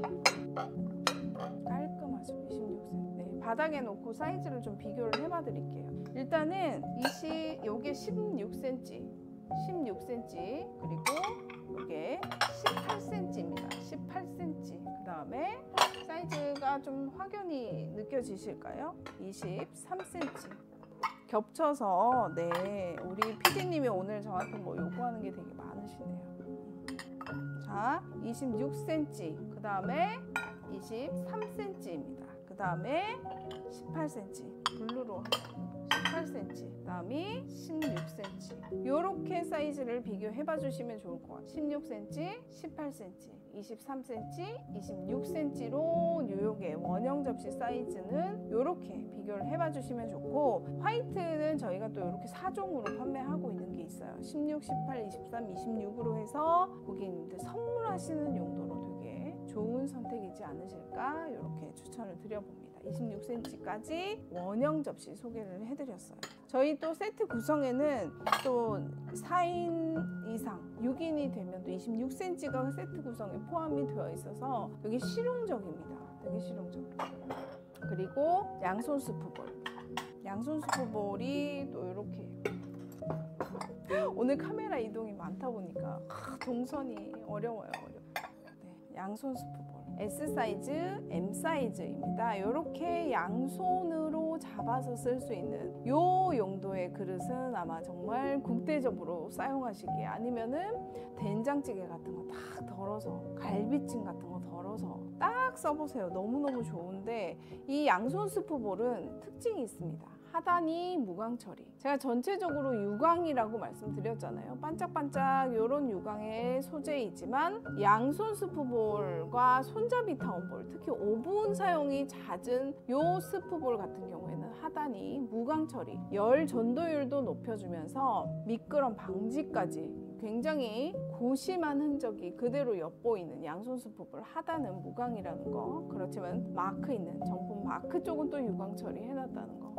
깔끔하죠. 이십육 센티미터. 네, 바닥에 놓고 사이즈를 좀 비교를 해봐 드릴게요. 일단은 이십, 요게 십육 센티미터, 십육 센티미터, 그리고 요게 십팔 센티미터입니다. 십팔 센티미터. 그 다음에 사이즈가 좀 확연히 느껴지실까요? 이십삼 센티미터. 겹쳐서 네 우리 피디님이 오늘 저한테 뭐 요구하는 게 되게 많으시네요. 자, 이십육 센티미터. 그 다음에 이십삼 센티미터입니다. 그 다음에 십팔 센티미터. 블루로 십팔 센티미터. 그 다음이 십육 센티미터. 이렇게 사이즈를 비교해봐 주시면 좋을 것 같아요. 십육 센티미터, 십팔 센티미터, 이십삼 센티미터, 이십육 센티미터로 뉴욕의 원형 접시 사이즈는 이렇게 비교를 해봐 주시면 좋고, 화이트는 저희가 또 이렇게 사 종으로 판매하고 있는 게 있어요. 십육, 십팔, 이십삼, 이십육으로 해서 고객님들 선물하시는 용도로 되게 좋은 선택이지 않으실까 이렇게 추천을 드려봅니다. 이십육 센티미터까지 원형 접시 소개를 해드렸어요. 저희 또 세트 구성에는 또 사 인 이상, 육 인이 되면 또 이십육 센티미터가 세트 구성에 포함이 되어 있어서 되게 실용적입니다. 되게 실용적이에요. 그리고 양손 스프볼. 양손 스프볼이 또 이렇게 오늘 카메라 이동이 많다 보니까 동선이 어려워요. 어려워. 네, 양손 스프볼. S 사이즈, M 사이즈입니다. 이렇게 양손으로 잡아서 쓸 수 있는 요 용도의 그릇은 아마 정말 국대접으로 사용하시기에, 아니면은 된장찌개 같은 거 딱 덜어서, 갈비찜 같은 거 덜어서 딱 써보세요. 너무너무 좋은데 이 양손 스프볼은 특징이 있습니다. 하단이 무광 처리. 제가 전체적으로 유광이라고 말씀드렸잖아요. 반짝반짝 이런 유광의 소재이지만 양손 스프볼과 손잡이 타운볼, 특히 오븐 사용이 잦은 요 스프볼 같은 경우에는 하단이 무광 처리, 열 전도율도 높여주면서 미끄럼 방지까지 굉장히 고심한 흔적이 그대로 엿보이는 양손 스프볼. 하단은 무광이라는 거. 그렇지만 마크 있는 정품 마크 쪽은 또 유광 처리 해놨다는 거.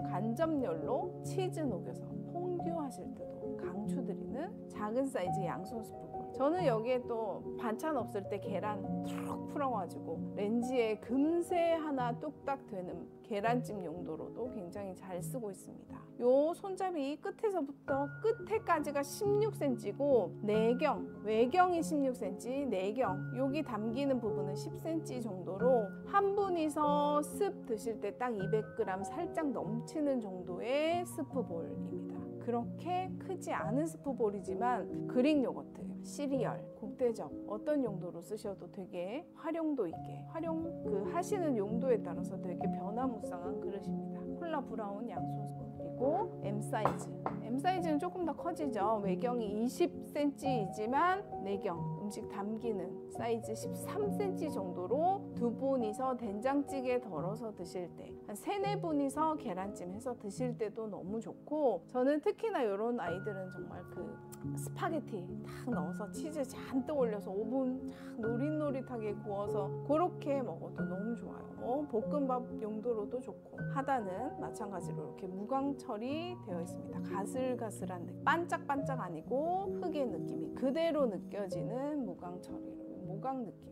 간접열로 치즈 녹여서 퐁듀 하실 때도 강추드리는 작은 사이즈 양손 스프볼. 저는 여기에 또 반찬 없을 때 계란 툭 풀어가지고 렌지에 금세 하나 뚝딱 되는 계란찜 용도로도 굉장히 잘 쓰고 있습니다. 요 손잡이 끝에서부터 끝에까지가 십육 센티미터고 내경, 외경이 십육 센티미터, 내경 여기 담기는 부분은 십 센티미터 정도로 한 분이서 습 드실 때 딱 이백 그램 살짝 넘치는 정도의 스프볼입니다. 그렇게 크지 않은 스프볼이지만 그릭 요거트, 시리얼, 국대접 어떤 용도로 쓰셔도 되게 활용도 있게, 활용 그 하시는 용도에 따라서 되게 변화무쌍한 그릇입니다. 콜라 브라운 양손 스프. 그리고 M 사이즈. M 사이즈는 조금 더 커지죠. 외경이 이십 센티미터이지만 내경, 음식 담기는 사이즈 십삼 센티미터 정도로 두 분이서 된장찌개 덜어서 드실 때, 한 세네 분이서 계란찜 해서 드실 때도 너무 좋고, 저는 특히나 이런 아이들은 정말 그 스파게티 딱 넣어서 치즈 잔뜩 올려서 오븐 쫙 노릿노릿하게 구워서 그렇게 먹어도 너무 좋아요. 뭐 볶음밥 용도로도 좋고, 하단은 마찬가지로 이렇게 무광 처리 되어 있습니다. 가슬가슬한 느낌. 반짝반짝 아니고 흙의 느낌이 그대로 느껴지는 무광 처리로 무광 느낌.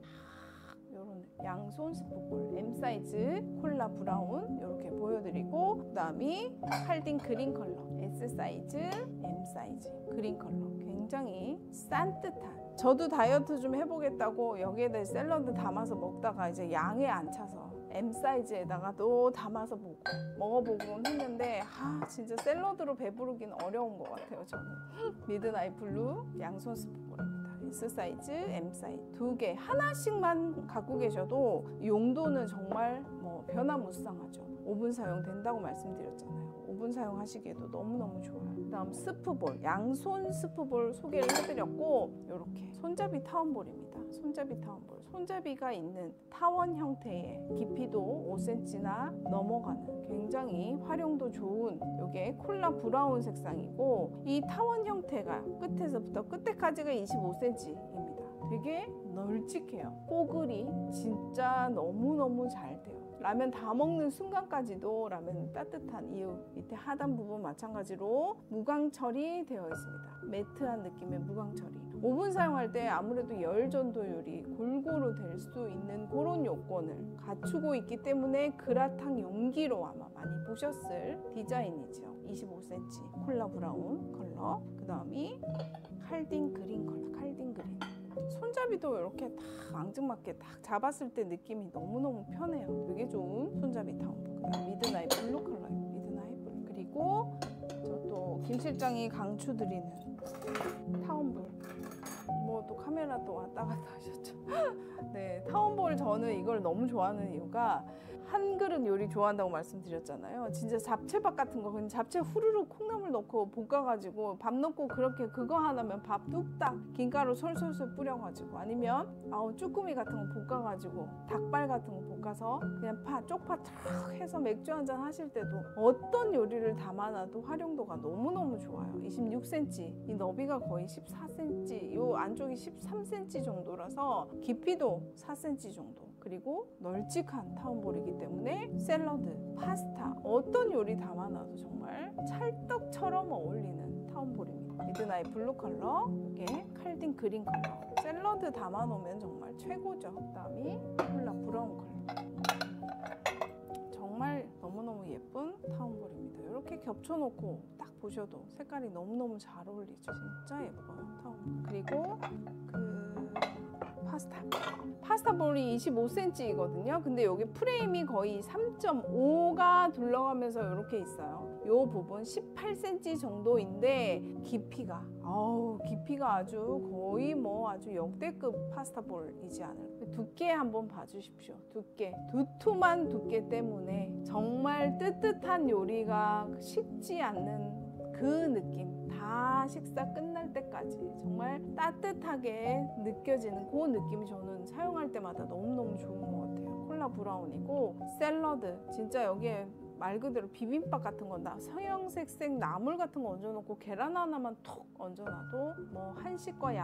요런 양손 스프볼 M 사이즈 콜라 브라운 이렇게 보여드리고, 그 다음이 칼딘 그린 컬러 S 사이즈 M 사이즈 그린 컬러. 굉장히 산뜻한, 저도 다이어트 좀 해보겠다고 여기에다 샐러드 담아서 먹다가 이제 양에 안 차서 M 사이즈에다가 또 담아서 보고 먹어보곤 했는데 아 진짜 샐러드로 배부르기는 어려운 것 같아요. 저는 미드나잇 블루 양손 스프볼입니다. S 사이즈, M 사이즈 두 개 하나씩만 갖고 계셔도 용도는 정말 뭐 변화무쌍하죠. 오 분 사용된다고 말씀드렸잖아요. 오 분 사용하시기에도 너무너무 좋아요. 그 다음 스프볼, 양손 스프볼 소개를 해드렸고, 이렇게 손잡이 타원볼입니다. 손잡이 타원볼, 손잡이가 있는 타원 형태의 깊이도 오 센티미터나 넘어가는 굉장히 활용도 좋은 이게 콜라 브라운 색상이고, 이 타원 형태가 끝에서부터 끝에까지가 이십오 센티미터입니다. 되게 널찍해요. 뽀글이 진짜 너무너무 잘 돼요. 라면 다 먹는 순간까지도 라면 따뜻한 이유. 밑에 하단 부분 마찬가지로 무광 처리되어 있습니다. 매트한 느낌의 무광 처리. 오 분 사용할 때 아무래도 열 전도율이 골고루 될 수 있는 그런 요건을 갖추고 있기 때문에 그라탕 용기로 아마 많이 보셨을 디자인이죠. 이십오 센티미터 콜라 브라운 컬러. 그 다음이 칼딘 그린 컬러. 칼딘 그린. 손잡이도 이렇게 딱 앙증맞게 딱 잡았을 때 느낌이 너무너무 편해요. 되게 좋은 손잡이 타운볼. 그다음 미드나잇 블루 컬러예요. 미드나잇 블루. 그리고 저 또 김 실장이 강추드리는 타운볼. 뭐 또 카메라 또 왔다 갔다 하셨죠. 네, 타운볼 저는 이걸 너무 좋아하는 이유가 한 그릇 요리 좋아한다고 말씀드렸잖아요. 진짜 잡채밥 같은 거 그냥 잡채 후루룩 콩나물 넣고 볶아가지고 밥 넣고 그렇게 그거 하나면 밥 뚝딱 김가루 솔솔솔 뿌려가지고, 아니면 아우 쭈꾸미 같은 거 볶아가지고 닭발 같은 거 볶아서 그냥 파 쪽파 탁 해서 맥주 한잔 하실 때도 어떤 요리를 담아놔도 활용도가 너무너무 좋아요. 이십육 센티미터, 이 너비가 거의 십사 센티미터, 요 안쪽이 십삼 센티미터 정도라서 깊이도 사 센티미터 정도. 그리고 널찍한 타운볼이기 때문에 샐러드, 파스타 어떤 요리 담아놔도 정말 찰떡처럼 어울리는 타운볼입니다. 미드나잇 블루 컬러, 이게 칼딘 그린 컬러. 샐러드 담아놓으면 정말 최고죠. 그다음이 콜라 브라운 컬러. 정말 너무너무 예쁜 타운볼입니다. 이렇게 겹쳐놓고 딱 보셔도 색깔이 너무너무 잘 어울리죠. 진짜 예뻐요, 타운볼. 그리고 그 파스타. 파스타 볼이 이십오 센티미터이거든요. 근데 여기 프레임이 거의 삼 점 오가 둘러가면서 이렇게 있어요. 이 부분 십팔 센티미터 정도인데 깊이가 아우 깊이가 아주 거의 뭐 아주 역대급 파스타 볼이지 않을까. 두께 한번 봐주십시오. 두께, 두툼한 두께 때문에 정말 뜨뜻한 요리가 식지 않는 그 느낌, 다 식사 끝날 때까지 정말 따뜻하게 느껴지는 그 느낌이 저는 사용할 때마다 너무너무 좋은 것 같아요. 콜라 브라운이고 샐러드, 진짜 여기에 말 그대로 비빔밥 같은 거, 나 서양색색 나물 같은 거 얹어놓고 계란 하나만 톡 얹어놔도 뭐 한식과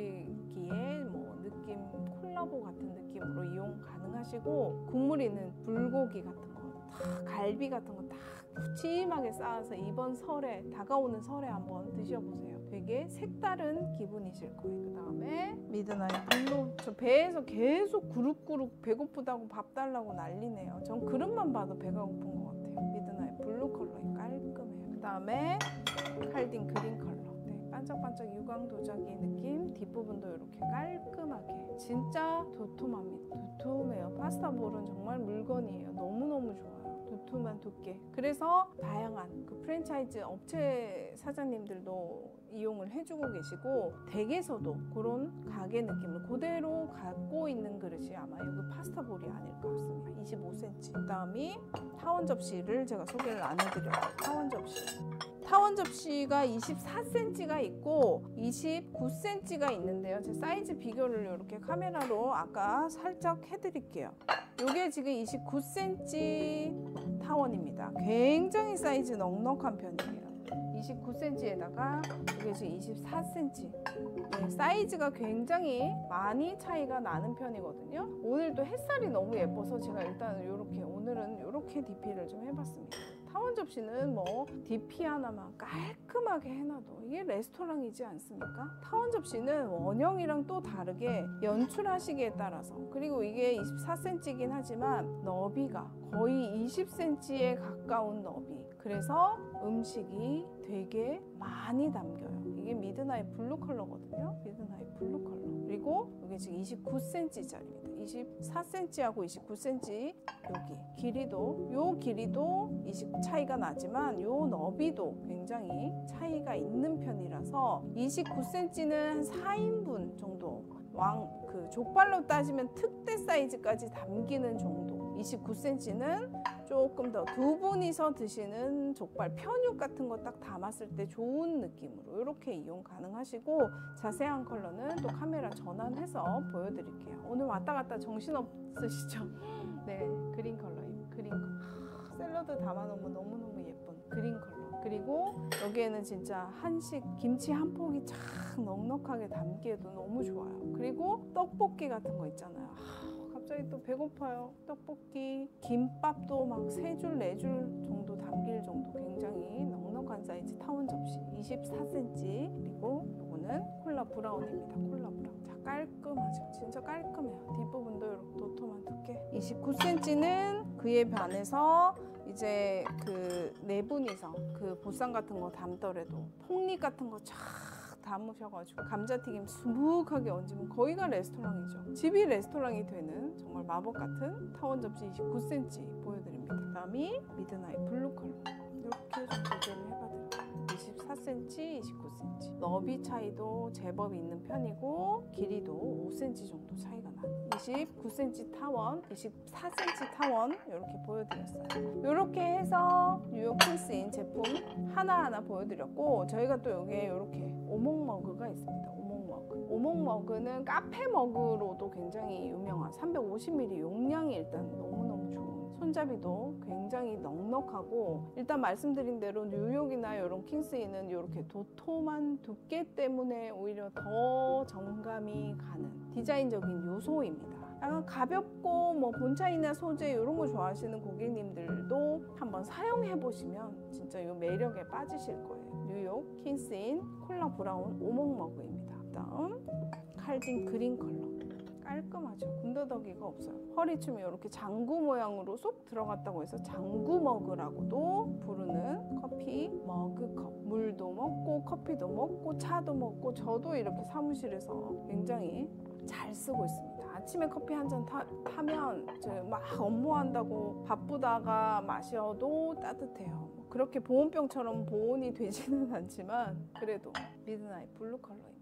양식기의 뭐 느낌, 콜라보 같은 느낌으로 이용 가능하시고, 국물 있는 불고기 같은 거, 다 갈비 같은 거 딱 푸짐하게 쌓아서 이번 설에, 다가오는 설에 한번 드셔보세요. 되게 색다른 기분이실 거예요. 그 다음에 미드나잇 블루. 저 배에서 계속 구룩구룩 배고프다고 밥 달라고 난리네요. 전 그릇만 봐도 배가 고픈 것 같아요. 미드나잇 블루 컬러 깔끔해요. 그 다음에 칼딘 그린 컬러. 네, 반짝반짝 유광 도자기 느낌. 뒷부분도 이렇게 깔끔하게. 진짜 도톰합니다. 도톰해요. 파스타 볼은 정말 물건이에요. 너무너무 좋아요. 두툼한 두께. 그래서 다양한 그 프랜차이즈 업체 사장님들도 이용을 해주고 계시고, 댁에서도 그런 가게 느낌을 그대로 갖고 있는 그릇이 아마 여기 파스타 볼이 아닐까 싶습니다. 이십오 센티미터. 그 다음이 타원 접시를 제가 소개를 안 해드려요. 타원 접시. 타원 접시가 이십사 센티미터가 있고 이십구 센티미터가 있는데요. 제 사이즈 비교를 이렇게 카메라로 아까 살짝 해드릴게요. 이게 지금 이십구 센티미터 타원입니다. 굉장히 사이즈 넉넉한 편이에요. 이십구 센티미터에다가 이게 지금 이십사 센티미터. 네, 사이즈가 굉장히 많이 차이가 나는 편이거든요. 오늘 또 햇살이 너무 예뻐서 제가 일단 이렇게 오늘은 이렇게 디피를 좀 해봤습니다. 타원 타원 접시는 뭐 디피 하나만 깔끔하게 해놔도 이게 레스토랑이지 않습니까? 타원 접시는 원형이랑 또 다르게 연출하시기에 따라서, 그리고 이게 이십사 센티미터이긴 하지만 너비가 거의 이십 센티미터에 가까운 너비, 그래서 음식이 되게 많이 담겨요. 이게 미드나잇 블루 컬러거든요. 미드나잇 블루 컬러. 그리고 이게 지금 이십구 센티미터짜리입니다. 이십사 센티미터하고 이십구 센티미터 여기 길이도, 요 길이도 이십 차이가 나지만 요 너비도 굉장히 차이가 있는 편이라서 이십구 센티미터는 한 사 인분 정도, 왕 그 족발로 따지면 특대 사이즈까지 담기는 정도. 이십구 센티미터는 조금 더 두 분이서 드시는 족발 편육 같은 거 딱 담았을 때 좋은 느낌으로 이렇게 이용 가능하시고, 자세한 컬러는 또 카메라 전환해서 보여드릴게요. 오늘 왔다 갔다 정신없으시죠? 네, 그린 컬러예요. 그린 컬러. 하, 샐러드 담아놓으면 너무너무 예쁜 그린 컬러. 그리고 여기에는 진짜 한식 김치 한 폭이 쫙 넉넉하게 담기에도 너무 좋아요. 그리고 떡볶이 같은 거 있잖아요. 하, 갑자기 또 배고파요. 떡볶이, 김밥도 막 세 줄, 네 줄 정도 담길 정도 굉장히 넉넉한 사이즈 타원 접시 이십사 센티미터. 그리고 요거는 콜라 브라운입니다. 콜라 브라운. 자, 깔끔하죠? 진짜 깔끔해요. 뒷부분도 이렇게 도톰한 두께. 이십구 센티미터는 그에 반해서 이제 그 네 분이서 그 보쌈 같은 거 담더라도 폭립 같은 거 쫙 담으셔가지고 감자튀김 수북하게 얹으면 거기가 레스토랑이죠. 집이 레스토랑이 되는 정말 마법 같은 타원 접시 이십구 센티미터 보여드립니다. 그다음이 미드나잇 블루 컬러. 이렇게 좀 조절을 해봐드릴게요. 이십사 센티미터, 이십구 센티미터. 너비 차이도 제법 있는 편이고 길이도 오 센티미터 정도 차이가 나요. 이십구 센티미터 타원, 이십사 센티미터 타원 이렇게 보여드렸어요. 이렇게 해서 뉴욕 킹스인 제품 하나하나 보여드렸고, 저희가 또 여기에 이렇게 오목 머그가 있습니다. 오목 머그. 오목 머그는 카페 머그로도 굉장히 유명한 삼백오십 밀리리터 용량이 일단 너무너무 좋은, 손잡이도 굉장히 넉넉하고, 일단 말씀드린 대로 뉴욕이나 이런 킹스인은 이렇게 도톰한 두께 때문에 오히려 더 정감이 가는 디자인적인 요소입니다. 약간 가볍고 뭐 본차이나 소재 이런 거 좋아하시는 고객님들도 한번 사용해 보시면 진짜 이 매력에 빠지실 거예요. 뉴욕 킹스인 콜라 브라운 오목 머그입니다. 다음 칼딘 그린 컬러. 깔끔하죠. 군더더기가 없어요. 허리춤이 이렇게 장구 모양으로 쏙 들어갔다고 해서 장구 머그라고도 부르는 커피 머그컵. 물도 먹고 커피도 먹고 차도 먹고, 저도 이렇게 사무실에서 굉장히 잘 쓰고 있습니다. 아침에 커피 한 잔 타면 막 업무한다고 바쁘다가 마셔도 따뜻해요. 그렇게 보온병처럼 보온이 되지는 않지만 그래도 미드나잇 블루 컬러입니다.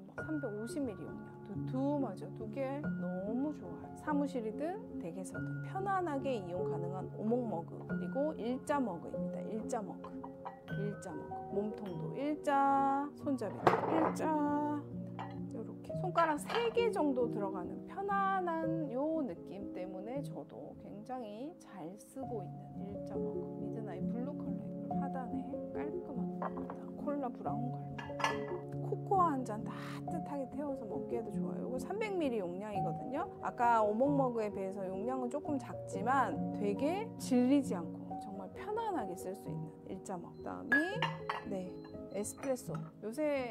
삼백오십 밀리리터 용량. 두툼하죠. 두께 너무 좋아요. 사무실이든 댁에서든 편안하게 이용 가능한 오목 머그. 그리고 일자 머그입니다. 일자 머그. 일자 머그. 몸통도 일자, 손잡이도 일자. 이렇게 손가락 세 개 정도 들어가는 편안한 요 느낌 때문에 저도 굉장히 잘 쓰고 있는 일자 머그. 미드나잇 블루 컬러예요. 하단에 깔끔합니다. 콜라 브라운 컬러. 코코아 한 잔 따뜻하게 태워서 먹기에도 좋아요. 이거 삼백 밀리리터 용량이거든요. 아까 오목 머그에 비해서 용량은 조금 작지만 되게 질리지 않고 정말 편안하게 쓸 수 있는 일자 머그. 그다음이 네, 에스프레소. 요새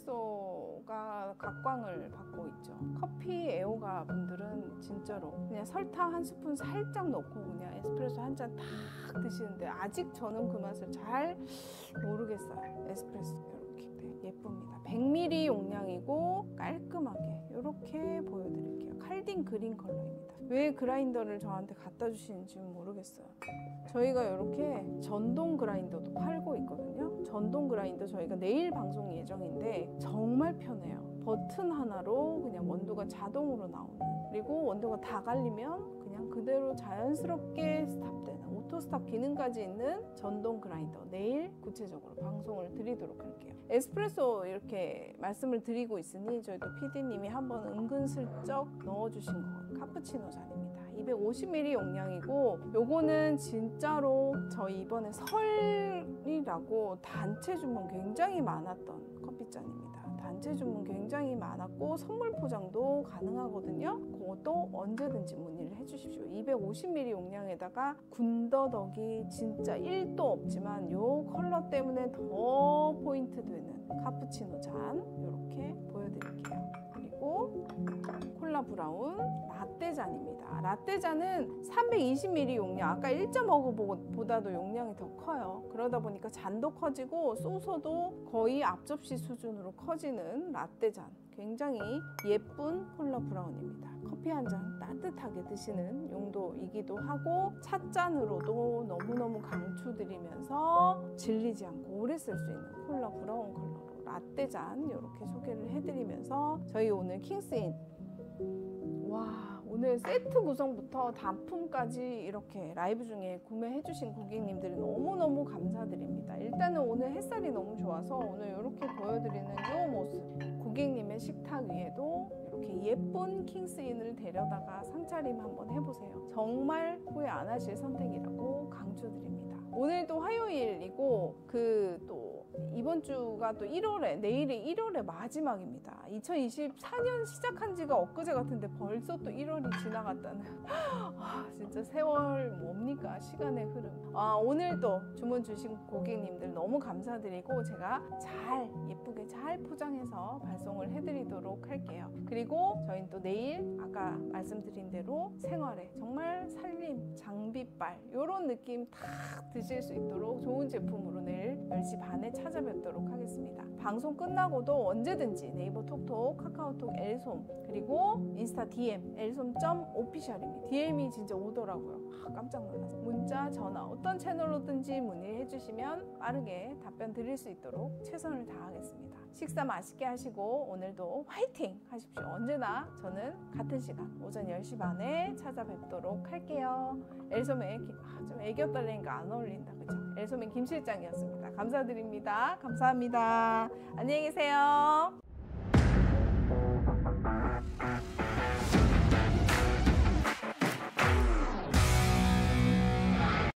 에스프레소가 각광을 받고 있죠. 커피 애호가 분들은 진짜로 그냥 설탕 한 스푼 살짝 넣고 그냥 에스프레소 한 잔 딱 드시는데, 아직 저는 그 맛을 잘 모르겠어요. 에스프레소 이렇게 네, 예쁩니다. 백 밀리리터 용량이고 깔끔하게 이렇게 보여드릴게요. 칼딘 그린 컬러입니다. 왜 그라인더를 저한테 갖다 주시는지는 모르겠어요. 저희가 이렇게 전동 그라인더도 팔고 있거든요. 전동 그라인더 저희가 내일 방송 예정인데 정말 편해요. 버튼 하나로 그냥 원두가 자동으로 나오는, 그리고 원두가 다 갈리면 그냥 그대로 자연스럽게 스탑되는 오토 스탑 기능까지 있는 전동 그라인더, 내일 구체적으로 방송을 드리도록 할게요. 에스프레소 이렇게 말씀을 드리고 있으니 저희 또 피디님이 한번 은근슬쩍 넣어주신 거, 카푸치노 잔입니다. 이백오십 밀리리터 용량이고, 요거는 진짜로 저희 이번에 설이라고 단체 주문 굉장히 많았던 커피잔입니다. 단체 단체 주문 굉장히 많았고 선물 포장도 가능하거든요. 그것도 언제든지 문의를 해주십시오. 이백오십 밀리리터 용량에다가 군더더기 진짜 일도 없지만 요 컬러 때문에 더 포인트 되는 카푸치노 잔 이렇게 보여드릴게요. 그리고 콜라 브라운 라떼 잔입니다. 라떼 잔은 삼백이십 밀리리터 용량, 아까 일 점 오 보다도 용량이 더 커요. 그러다 보니까 잔도 커지고 소서도 거의 앞접시 수준으로 커지는 라떼 잔, 굉장히 예쁜 콜라 브라운입니다. 커피 한 잔 따뜻하게 드시는 용도이기도 하고 찻잔으로도 너무너무 강추드리면서 질리지 않고 오래 쓸 수 있는 콜라 브라운 컬러로 라떼 잔 이렇게 소개를 해드리면서 저희 오늘 킹스인, 와, 오늘 세트 구성부터 단품까지 이렇게 라이브 중에 구매해주신 고객님들이 너무너무 감사드립니다. 일단은 오늘 햇살이 너무 좋아서 오늘 이렇게 보여드리는 이 모습, 고객님의 식탁 위에도 이렇게 예쁜 킹스인을 데려다가 상차림 한번 해보세요. 정말 후회 안 하실 선택이라고 강추드립니다. 오늘도 화요일이고 그 또 이번 주가 또 일월에, 내일이 일월의 마지막입니다. 이천이십사 년 시작한 지가 엊그제 같은데 벌써 또 일월이 지나갔다는 아, 진짜 세월 뭡니까, 시간의 흐름. 아, 오늘도 주문 주신 고객님들 너무 감사드리고 제가 잘 예쁘게 잘 포장해서 발송을 해드리도록 할게요. 그리고 저희는 또 내일 아까 말씀드린 대로 생활에 정말 살림, 장비빨 이런 느낌 탁 드실 수 있도록 좋은 제품으로 내일 열 시 반에 찾아뵙도록 하겠습니다. 방송 끝나고도 언제든지 네이버 톡톡, 카카오톡 엘솜, 그리고 인스타 디엠 엘솜 점 오피셜입니다. 디엠이 진짜 오더라고요. 아, 깜짝 놀랐어요. 문자, 전화 어떤 채널로든지 문의해 주시면 빠르게 답변 드릴 수 있도록 최선을 다하겠습니다. 식사 맛있게 하시고 오늘도 화이팅 하십시오. 언제나 저는 같은 시간 오전 열 시 반에 찾아뵙도록 할게요. 엘솜의 김, 아, 좀 애교 떨리니까 안 어울린다, 그죠? 엘솜의 김 실장이었습니다. 감사드립니다. 감사합니다. 안녕히 계세요.